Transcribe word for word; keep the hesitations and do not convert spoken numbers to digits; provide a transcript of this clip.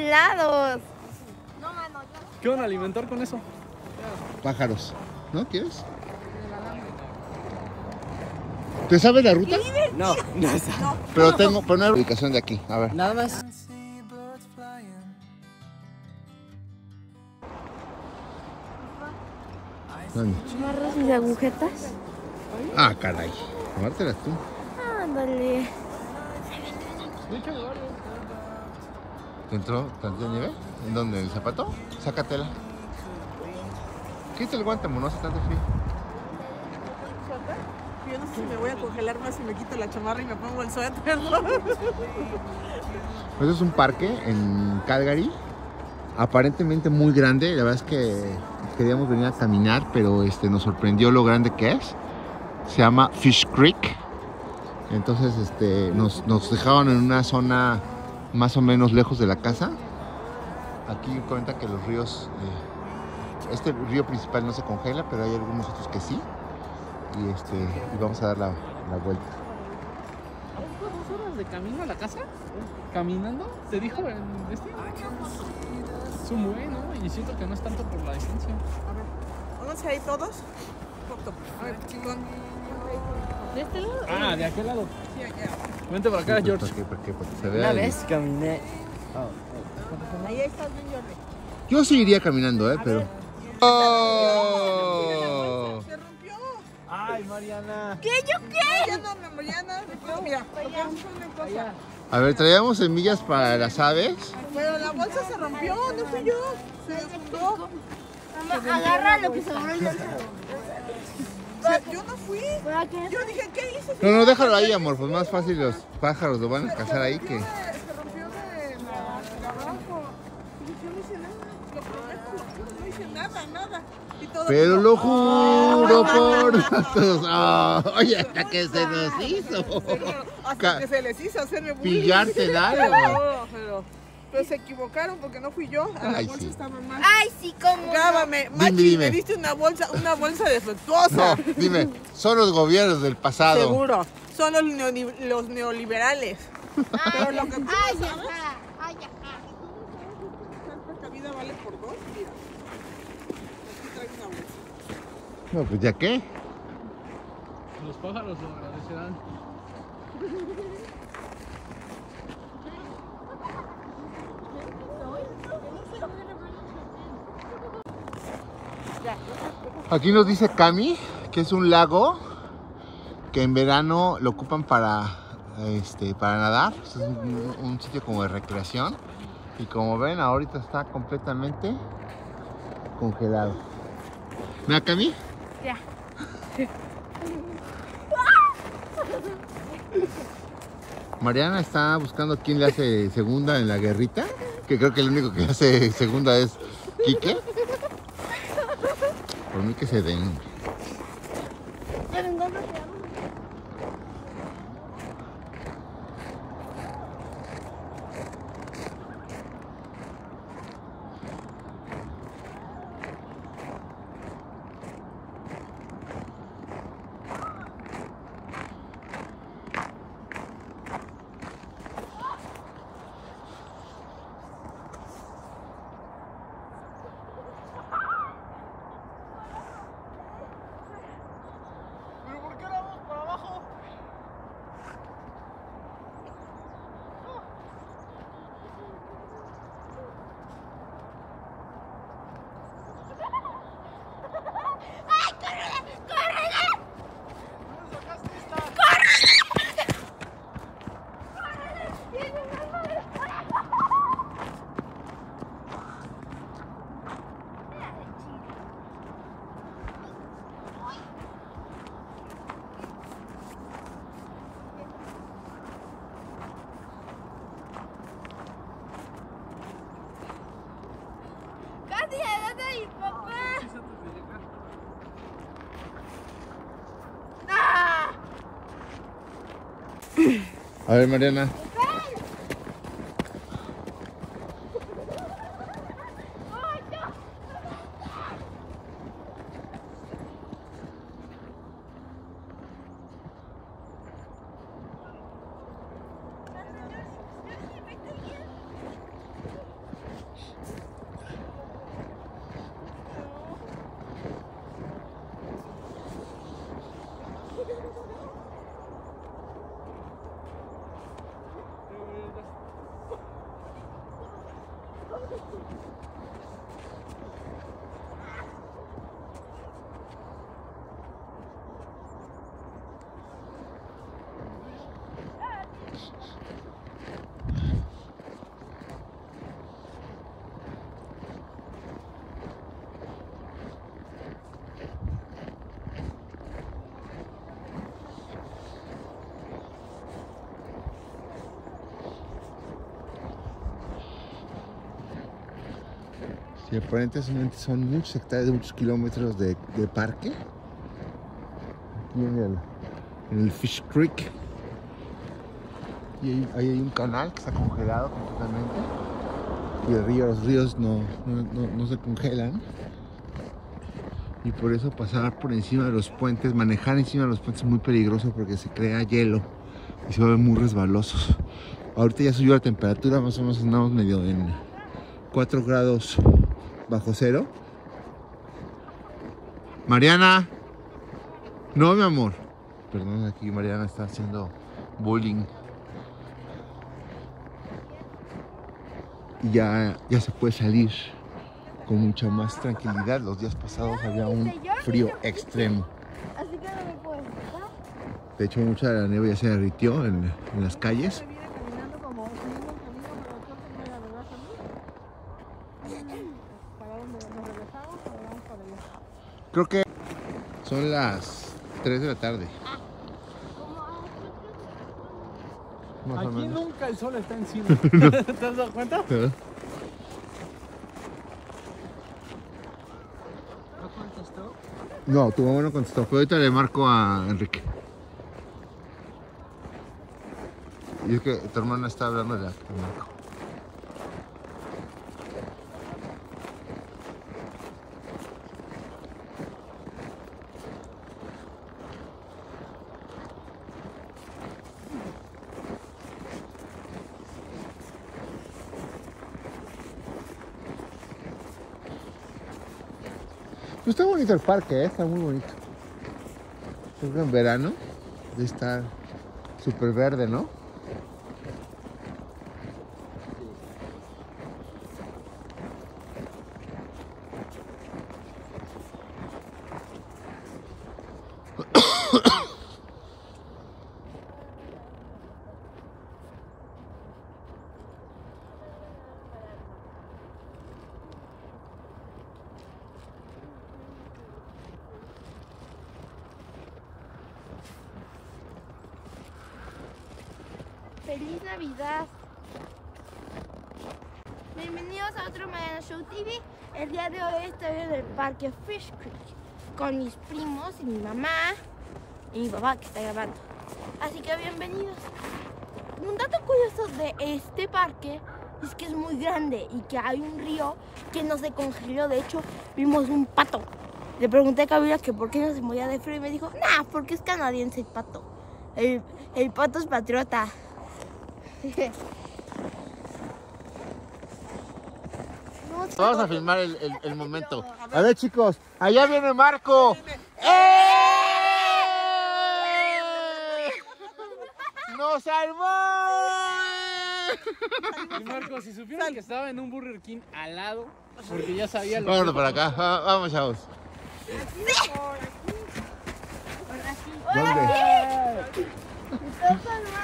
lados. No, mano, yo... ¿Qué van a alimentar con eso? Pájaros, ¿no? ¿Quieres? ¿Te sabes la ruta? No, no es. No. Pero tengo, pero no hay ubicación de aquí, a ver. Nada más. ¿Dónde? ¿Agarras mis agujetas? Ah, caray. Tomártelas tú. Ándale. ¿Te entró tantita nieve? ¿En dónde? ¿En el zapato? Sácatela. Quítate el guante, no hace tanto frío. Yo no sé si me voy a congelar más si me quito la chamarra y me pongo el suéter. Pues es un parque en Calgary, aparentemente muy grande. La verdad es que queríamos venir a caminar, pero este, nos sorprendió lo grande que es. Se llama Fish Creek. Entonces este, nos, nos dejaron en una zona más o menos lejos de la casa. Aquí cuenta que los ríos, eh, este río principal no se congela, pero hay algunos otros que sí. Y, este, y vamos a dar la, la vuelta. ¿Dos horas de camino a la casa? ¿Caminando? ¿Te dijo en este? Es un buen, ¿no? Y siento que no es tanto por la distancia. A ver, pónganse ahí todos. Foto. A ver, chingón. ¿De este lado? Ah, de aquel lado. Sí, allá. Vente para acá, Sí, pues, George. ¿para qué? ¿Para qué? Para que se vea Una el- vez caminé. Ahí estás bien, Jordi. Yo sí iría caminando, ¿eh? Pero... ¡Oh! Se rompió. Ay, Mariana. ¿Qué? ¿Yo qué? Ya no, Mariana. No, mira, porque es una cosa. A ver, traíamos semillas para las aves. Pero la bolsa se rompió, no fui yo. Se juntó. Mamá, agarra lo que sobró y lanza. Se- Yo no fui. Yo dije, ¿qué hice? No, no, déjalo ahí, amor. Pues más fácil los pájaros lo van a cazar ahí que... Se rompió de, de abajo. Y yo no hice nada. Lo prometo, lo juro, no hice nada, nada. Y todo Pero como- lo juro por todos. Ah, oye, hasta que se nos hizo. Hasta que se les hizo hacerme bullying. Pillarte el algo. No, pero, pero se equivocaron porque no fui yo. A la Ay, bolsa sí. estaba mal. Ay, sí, cómo. Grábame, Dime, Machi, dime. me diste una bolsa, una bolsa defectuosa. No, dime, son los gobiernos del pasado. Seguro. Son los, neoni- los neoliberales. Pero lo que tú no Ay, sabes, ajá. Ay, ajá. esta vida vale por dos. Mira. Aquí traigo una bolsa. No, pues ya qué. Los pájaros lo agradecerán. Aquí nos dice Cami que es un lago que en verano lo ocupan para, este, para nadar. Es un, un sitio como de recreación. Y como ven, ahorita está completamente congelado. ¿Mira, Cami? Ya. Mariana está buscando quién le hace segunda en la guerrita. Que creo que el único que hace segunda es Quique. Por mí que se den. Pero ¿en dónde quedamos? ¿Pero por qué la vamos para abajo? Casi a dónde mi papá. ¡Ah! A ver, Mariana. Sí, aparentemente son muchos hectáreas, muchos kilómetros de, de parque. Aquí en el, en el Fish Creek. Y ahí, ahí hay un canal que está congelado completamente. Y el río, los ríos no, no, no, no se congelan. Y por eso pasar por encima de los puentes, manejar encima de los puentes es muy peligroso porque se crea hielo y se vuelven muy resbalosos. Ahorita ya subió la temperatura, más o menos andamos medio en cuatro grados bajo cero. Mariana, no, mi amor. Perdón, aquí Mariana está haciendo bullying. Y ya, ya se puede salir con mucha más tranquilidad. Los días pasados había un frío extremo. Así que no me puedes dejar. De hecho, mucha de la nieve ya se derritió en, en las calles. Viene caminando como siguiendo un camino, pero creo que no era verdad también. ¿Para dónde nos regresamos o vamos para allá? Creo que son las tres de la tarde. Más o Aquí menos. nunca el sol está encima. ¿Te has dado cuenta? ¿Eh? ¿No contestó? No, tu mamá no contestó, pero ahorita le marco a Enrique. Y es que tu hermana está hablando de la le marco. Pues está bonito el parque, ¿eh? Está muy bonito. Creo que en verano debe estar súper verde, ¿no? ¡Feliz Navidad! Bienvenidos a otro Mariana Show T V. El día de hoy estoy en el parque Fish Creek con mis primos y mi mamá y mi papá que está grabando. Así que bienvenidos. Un dato curioso de este parque es que es muy grande y que hay un río que no se congeló. De hecho, vimos un pato. Le pregunté a Camila que por qué no se moría de frío y me dijo, nah, porque es canadiense el pato. El, el pato es patriota. Vamos a filmar el, el, el momento. A ver, chicos, allá viene Marco. ¡Eh! ¡Nos salvó! Y Marco, si supieran que estaba en un Burger King al lado, porque ya sabía lo Vámonos que... para acá, va- vamos, chavos. ¿Dónde? ¡Me estás salvando!